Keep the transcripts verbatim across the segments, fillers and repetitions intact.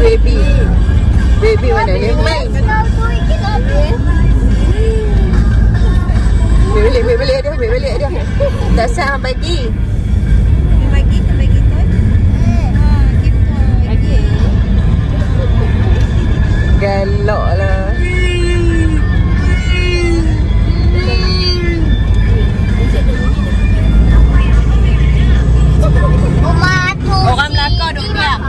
baby. Baby mana dia main? Ambil balik, ambil balik dia, ambil balik dia. Tak sah bagi. Bagi, bagi tu. Ah, gitu. Bagi. Galak lah. Orang Melaka duk biar.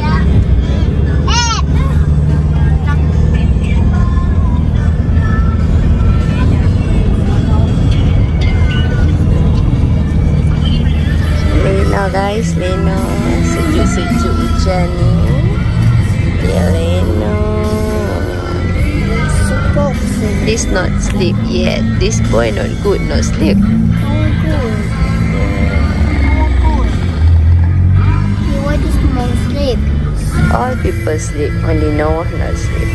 Lena guys, Lena sejuk-sejuk hujan ni. Ya Lena. This not sleep yet. This boy not good, not sleep. All people sleep, only Noah not sleep.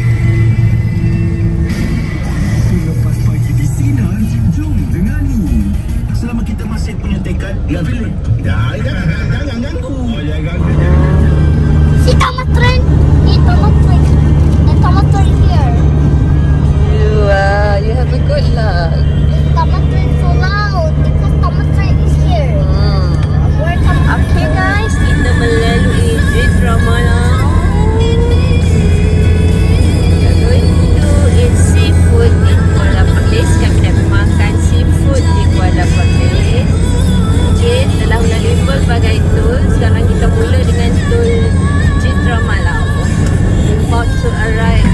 Lepas pagi di sinar, jom dengani. Selama kita masih punya tekad, ya Philip. Dah, jangan, jangan ganggu. Oh, jangan ganggu. Si Thomas train. Ni Thomas train. And Thomas train here. You, uh, you have a good luck. Thomas train so loud because Thomas train is here. Hmm. Where Thomas Okay guys, kita melalui Street Ramana. We are going to eat seafood di Kuala Perlis. Kami nak makan seafood di Kuala Perlis. Okay, telah melalui pelbagai tol. Sekarang kita mula dengan tol Citra Malau. About to arrive.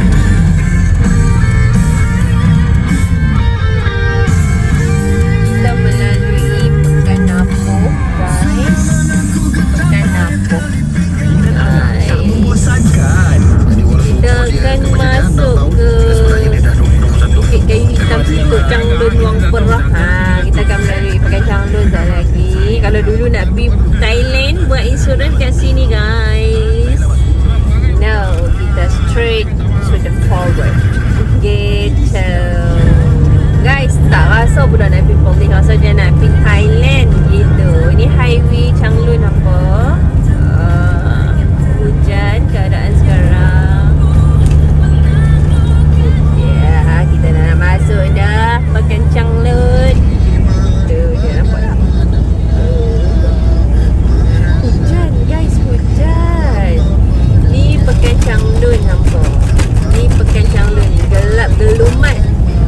Kita melalui Pekan Napoh guys. Pekan Napoh. Tak membosankan. Kita akan masuk ke Bukit Kayu Hitam Situ Changlun Wang Perah. Ha, kita akan melalui Pekan Changlun sekejap lagi. Kalau dulu nak pergi Thailand, buat insurans kat sini guys. Now kita straight to the forward. Gitu guys, tak rasa pun dah nak pergi Perlis, rasa dia nak pergi Thailand gitu. Ini highway Changlun apa? Uh, hujan keadaan sekarang. Ya, yeah, kita dah nak masuk dah Pekan Changlun. Tu dia nampak tak? Hujan guys, hujan. Ni Pekan Changlun nampak. Ni Pekan Changlun, gelap gelumat.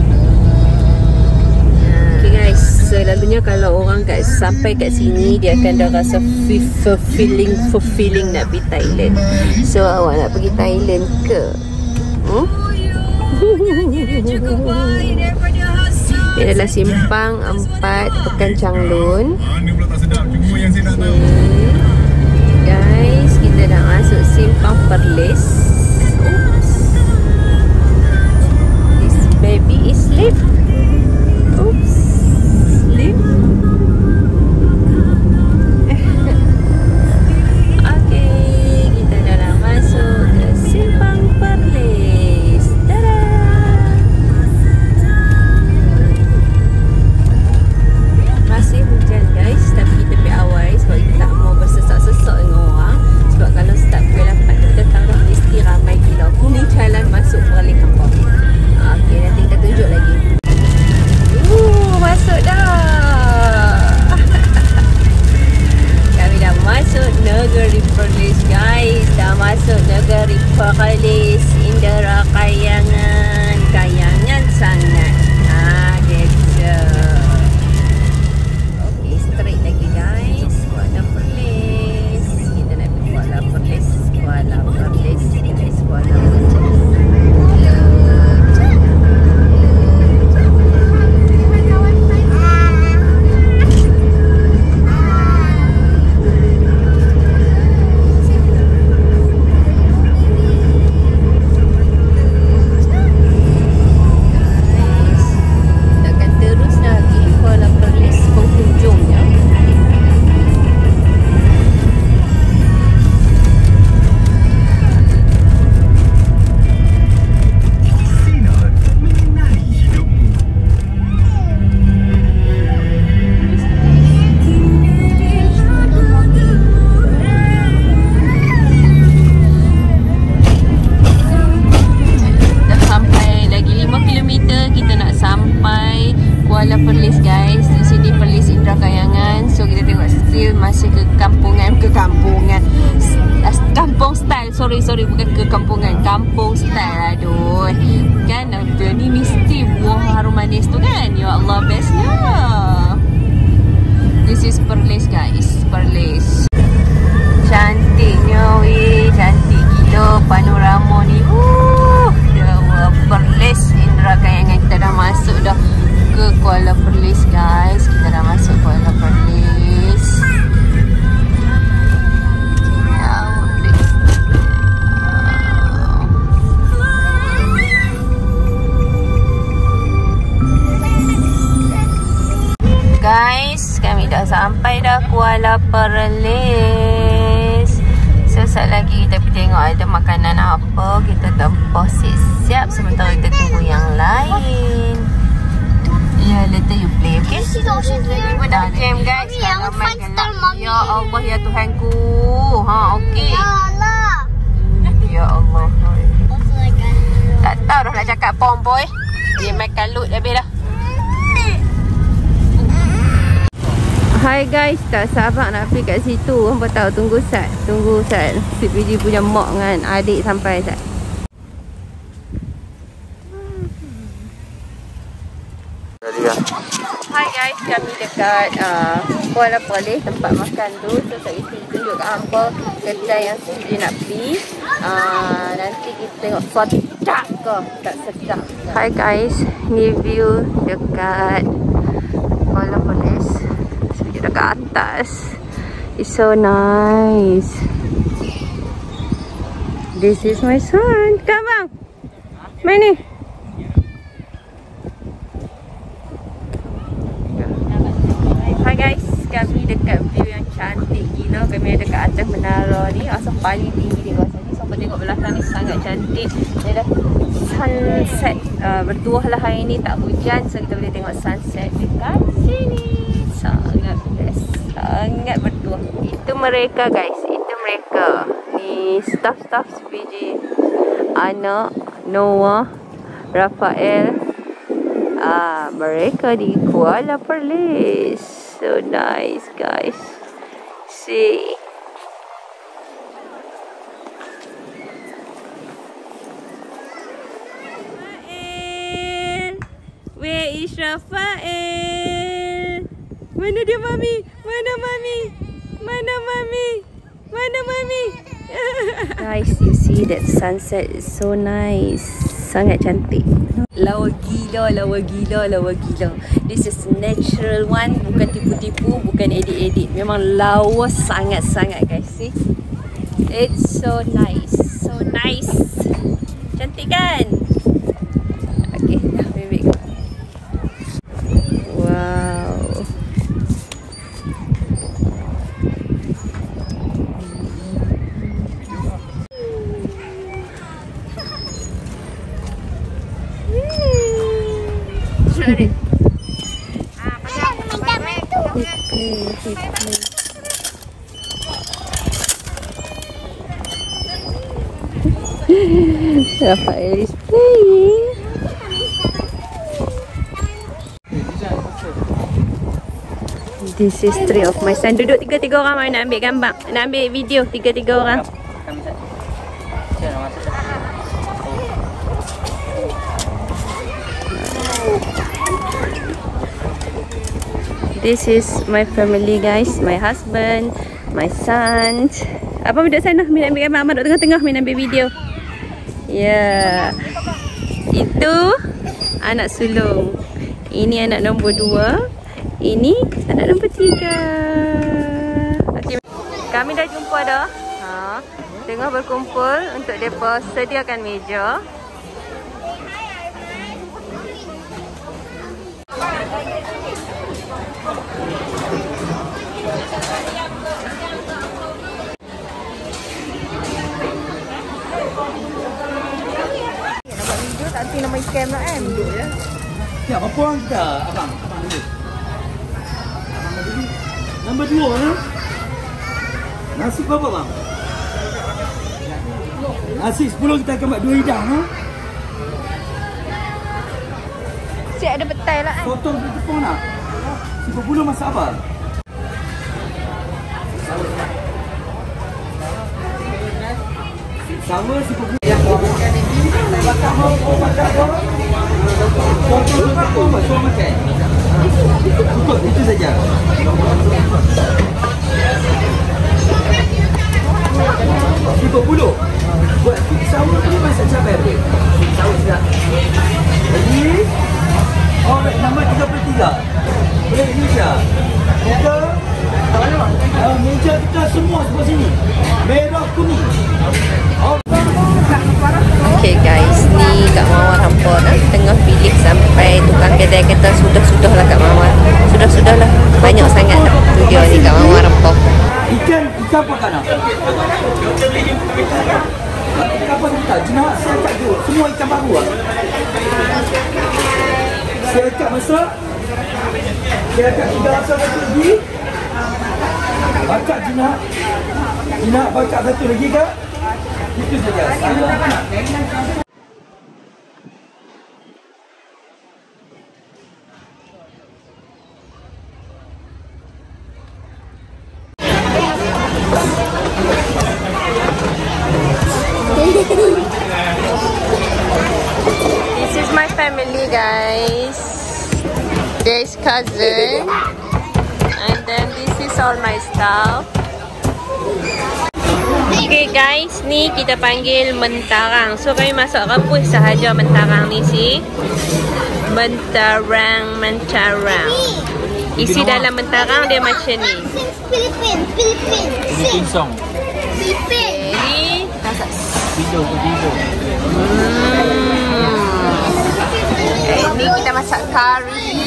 Okay guys, selalunya kalau orang kat sampai kat sini, dia akan dah rasa fulfilling fulfilling nak pergi Thailand. So awak nak pergi Thailand ke? Hmm? Ini adalah simpang empat Pekan Changlun. Hmm. Guys, kita dah masuk simpang Perlis. Oops. This baby is asleep. Oops. Sleep. Okay, kita dah nak masuk ke simpang Perlis. Tada! Masih hujan guys, tapi kita pergi awal sebab kita tak mau bersesak-sesak dengan orang. Sebab kalau start pukul lapan kita taruh mesti ramai gila. Ini jalan masuk Perlis nampak. Okay, nanti kita tunjuk lagi. Uh, masuk dah. Kami dah masuk negeri Perlis guys. Dah masuk negeri Perlis. Indera Kayangan. Kayangan sangat. Ha, gitu. Okay, straight lagi guys. Kuala Perlis. Kita nak pergi Kuala Perlis. Kuala Perlis guys. Kuala Perlis. sorry sorry bukan kekampungan, kampung style. Aduh, kan apa ni mesti buah harum manis tu kan. Ya Allah, bestnya. This is Perlis guys, Perlis. Cantiknya weh, cantik gila panorama ni. Uh, dah Perlis Indra Kayangan. Kita dah masuk dah ke Kuala Perlis guys. Kita dah masuk Kuala Perlis. Guys, kami dah sampai dah Kuala Perlis. So, sekejap lagi kita pergi tengok ada makanan apa. Kita tempah siap-siap sementara kita tunggu yang lain. Ya, yeah, later you play, okay? Kita dah jam guys. Yang five star mommy. Ya Allah, ya Tuhanku. Ha, okay. Ya Allah. Ya Allah. Tak tahu dah nak cakap pom boy. Dia makan loot habis dah. Hai guys, tak sabar nak pergi kat situ. Hampa tahu, tunggu sat. Tunggu sat. Si P G punya mak dengan adik sampai sat. Hai guys, kami dekat uh, Kuala Perlis, tempat makan tu. So saya isi tunjuk kat hampa kedai yang Siti nak pergi. uh, Nanti kita tengok sedap ke tak sedap. Hai guys, ni view dekat Kuala Perlis. Dekat atas. It's so nice. This is my son. Come bang. Main ni. Hi guys, kami dekat view yang cantik gila. Kami dekat atas menara ni, asal paling tinggi di kawasan ni. Sampai tengok belakang ni sangat cantik. Dia dah sunset. uh, Bertuah lah hari ni, tak hujan. So kita boleh tengok sunset dekat sini. Sangat best, sangat bertuah. Itu mereka guys, itu mereka. Ni staff-staff C P G. Anak, Noah, Rafael. Ah, mereka di Kuala Perlis. So nice guys. See. Rafael, where is Rafael? Mana dia mami? Mana mami? Mana mami? Mana mami? Guys, you see that sunset is so nice. Sangat cantik. Lawa gila, lawa gila, lawa gila. This is natural one. Bukan tipu-tipu, bukan edit-edit. Memang lawa sangat-sangat guys. See? It's so nice. So nice. Cantik kan? Okay, dah baby. Wow. Rafael is playing. This is three of my son. Duduk tiga-tiga orang mai nak ambil gambar. Nak ambil video tiga-tiga orang. This is my family guys. My husband, my son. Apa duduk sana? Min ambil gambar. Abang duduk tengah-tengah. Min ambil video. Ya, yeah. Itu anak sulung. Ini anak nombor dua. Ini anak nombor tiga. Okay. Kami dah jumpa dah. Ha, tengah berkumpul untuk mereka sediakan meja. Nanti nama scam lah kan. Duduk je. Ya, apa orang kita? Abang, abang dulu. Abang dulu. Nombor dua mana? Nasi berapa bang? Nasi sepuluh kita akan buat dua hidang ha? Siap ada betai lah kan. Sotong di tepung nak? Sepuluh puluh masak apa? Sama si pembeli yang makan ini. Makan apa? Makan apa? Tutup apa? Suruh makan. Tutup itu saja. Tiga puluh. Buat sahur ni masak cabai apa? Sahur sedap. Jadi, oh, nombor tiga puluh tiga. Boleh Indonesia. Kita, uh, meja kita semua sebelah sini. Merah kuning. Oh. Okay guys, ni Kak Mawar hampa dah tengah pilih sampai tukang kedai kata sudah-sudah lah Kak Mawar. Sudah-sudah lah. Banyak sangat dah video ni Kak Mawar hampa. Ikan, ikan apa Kak nak? Ikan apa kita? Jenak saya kat dua. Semua ikan baru lah. Saya kat masak. Saya kat tiga rasa satu lagi. Bakar jenak. Jenak bakar satu lagi Kak. Itu saja. Saya apa nak? This is my family guys. There's cousin. And then this is all my stuff. Okay guys, ni kita panggil mentarang. So kami masuk rebus sahaja mentarang ni si mentarang mentarang. Isi dalam mentarang dia macam ni. Philippines, Philippines. Philippine song. Philippines. Ni Video, video. hmm. Eh, ni kita masak kari.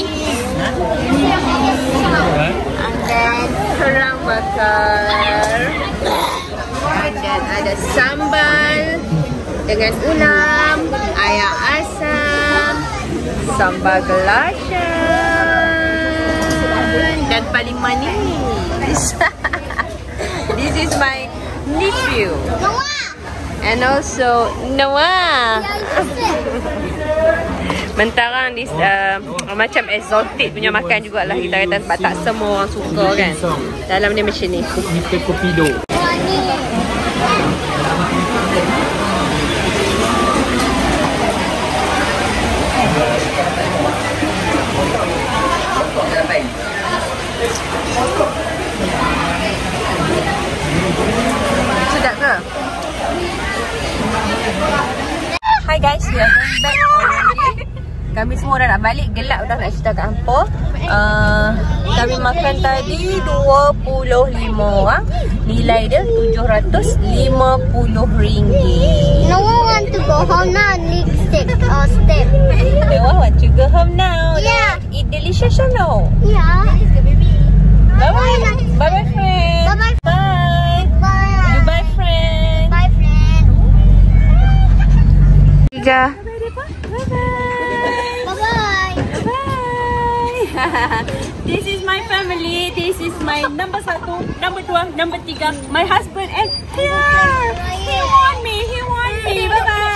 And then kerang bakar. And then ada sambal dengan ulam, ayam asam, sambal gelacan dan paling manis. This is my nephew. Noah. And also Noah. Mentarang this uh, macam exotic punya makan jugalah kita kata, sebab tak semua orang suka kan. Dalam dia macam ni. Kita kopido. Sedap ke? Hi guys, we are going back already. Kami semua dah nak balik, gelap dah nak cerita kat hampa. Uh, kami makan tadi dua puluh lima orang. Nilai dia tujuh ratus lima puluh ringgit. Noah want to go home now. Lipstick or step. Noah want to go home now. Yeah. Eat delicious or no? Yeah. Bye bye. Bye bye friend. Bye bye. Bye. Bye. Goodbye friend. Bye friend. Tiga. Bye bye. Bye. This is my family. This is my number satu, number dua, number tiga. My husband and here. He want me. He want me. Bye bye.